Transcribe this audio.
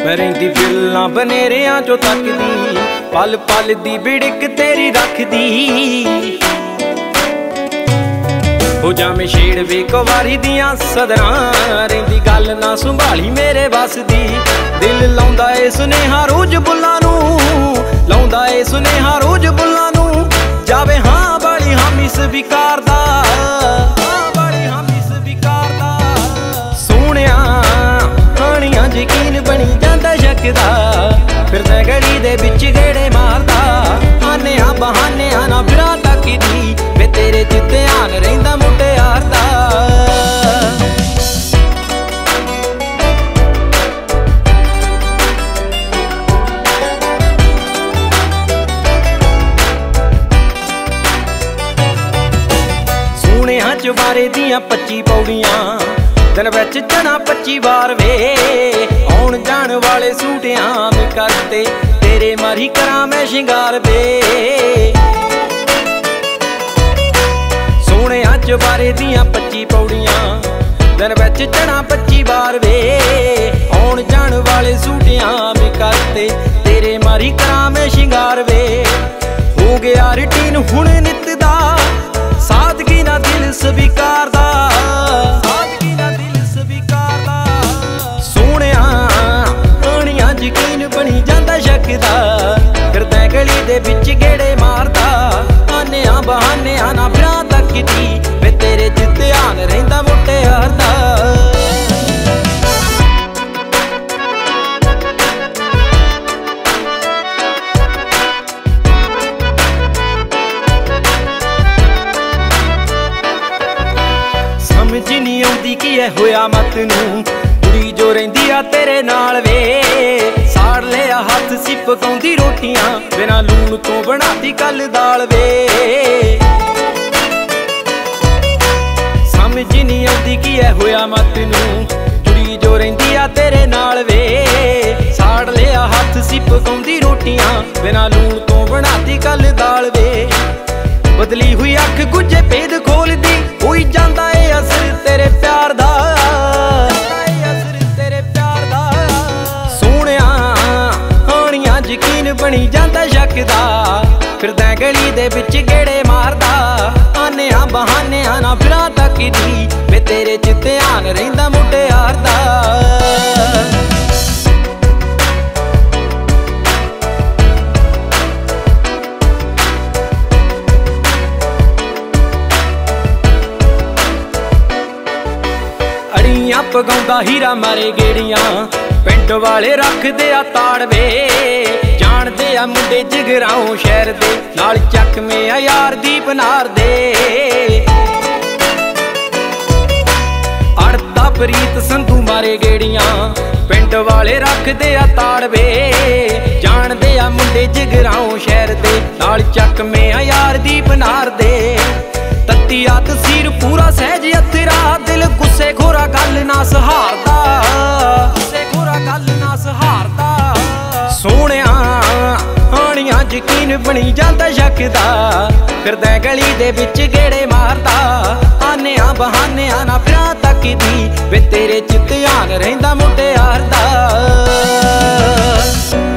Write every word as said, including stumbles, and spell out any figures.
रहिंदी फिल्लां बनेरियां चो तकदी, पल पल दी बिड़क तेरी रखदी। हो जावे छेड़ वे कुवारी दियां सदरां, रहिंदी गल ना संभाली मेरे बस दी। दिल लाउंदा ए सुनेहा रोज बुल्लां नूं, लाउंदा ए सुनेहा रोज बुल्लां नूं। जावे हां वाली हामी स्वीकार दा, हां वाली हामी स्वीकार दा। सोहणिया हाणियां यकीन बनी जांदा शकदा, फिरदा गली दे विच गेड़े मारदा। आनेआं बहानेआं ना फिरां तकदी, वे तेरे च ध्यान रहिंदा मुटियार दा। सुनेहां चुबारे दियां पच्ची पौड़ियां, दिन विच जना पच्ची बार वे। आउण जाण वाले सूटियां में करते, तेरे मारी करां मैं शिंगार वे। सोहणिया चुबारे दियां पच्ची पौड़ियां, दिन विच जना पच्ची बार वे। आउण जाण वाले सूटियां में करते, तेरे मारी करां मैं शिंगार वे। हो गया रूटीन हुण नित दा, सादगी ना दिल स्वीकार दा, सादगी ना दिल स्वीकार दा। सोहणिया हाणियां यकीन बनी जांदा शकदा, फिरदा गली दे विच गेड़े मारदा। आनेआं बहानेआं ना फिरां तकदी, वे तेरे च ध्यान रहिंदा मुटियार दा। समझ नहीं आउंदी की है होया मत नूं, कुड़ी जो रहिंदी आ तेरे नाल वे। साड़ लिया हथ सी पकाउंदी रोटियां, बिना लूण तो बनाती कल दाल वे। समझ नहीं आउंदी की है होया मत नूं, कुड़ी जो रहिंदी आ तेरे नाल वे। साड़ लिया हथ सी पकाउंदी रोटियां, बिना लूण तो बनाती कल दाल वे। बदली हुई अख गुजे भेद खोलदी, होई जांदा ए असर तेरे प्यार दा, असर तेरे प्यार दा। सोहणिया हाणियां यकीन बनी जांदा शकदा, फिरदा गली दे विच गेड़े मारदा। आनेआं बहानेआं ना फिरां तकदी, वे तेरे च ध्यान रहिंदा मुटियार दा। अड़ियां पगाउंदा हीरा मारे गेड़ियां, पिंड वाले रखदे आ ताड़ वे। जाणदे आ मुंडे जिगराओं शहर दे, नाल चकमे आ यार दीप नार दे। अड़ता प्रीत संधू मारे गेड़ियां, पिंड वाले रखदे आ ताड़ वे। जाणदे आ मुंडे जिगराओं शहर दे, नाल चकमे आ यार दीप नार दे। तत्ती आ तसीर पूरा सहज अथरा, दिल गुस्से खोरा गल ना सहारदा, गुस्से खोरा गल ना सहारदा। सोहणिया हाणियां यकीन बनी जांदा शकदा, फिरदा गली दे विच गेड़े मारदा। आनेआं बहानेआं ना फिरां तकदी, वे तेरे च ध्यान रहिंदा मुटियार दा।